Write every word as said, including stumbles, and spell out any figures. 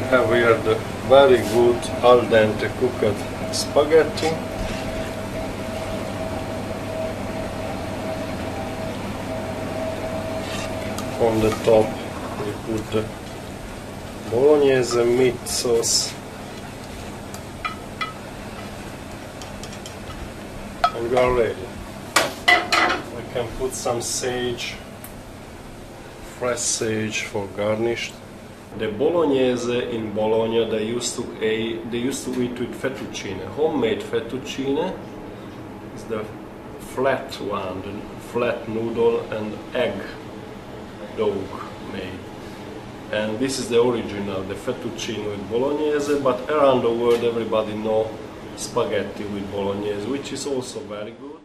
have here the very good al dente cooked spaghetti. On the top we put the Bolognese meat sauce. And we are ready. We can put some sage, fresh sage for garnish. The Bolognese in Bologna, they used to eat, they used to eat with fettuccine. Homemade fettuccine is the flat one, the flat noodle and egg dough made. And this is the original, the fettuccine with Bolognese, but around the world everybody knows spaghetti with Bolognese, which is also very good.